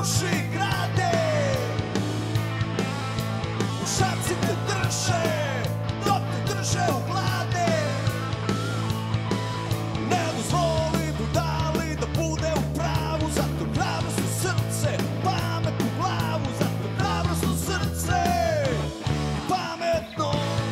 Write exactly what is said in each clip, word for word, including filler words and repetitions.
uši grade, u šaci te drže, dok te drže u glade. Ne dozvoli budali da bude u pravu, zato hrabrost u srce, pamet u glavu, zato hrabrost u srce i pametno.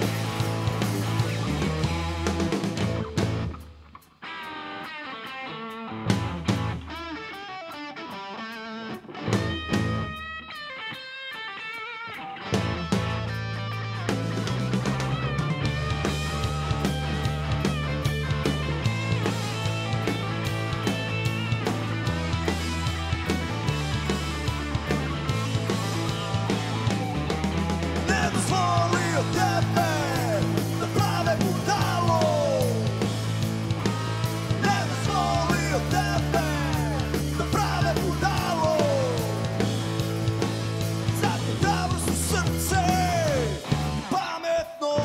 Ne dozvoli od tebe da prave budalo, ne dozvoli od tebe da prave budalo, zato hrabrost u srce i pametno.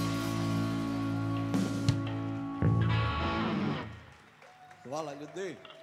Hvala ljudi.